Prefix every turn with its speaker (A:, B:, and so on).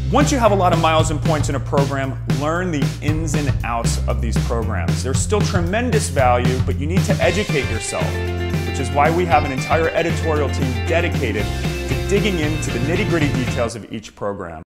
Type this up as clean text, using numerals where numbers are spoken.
A: Once you have a lot of miles and points in a program, learn the ins and outs of these programs. There's still tremendous value, but you need to educate yourself, which is why we have an entire editorial team dedicated to digging into the nitty-gritty details of each program.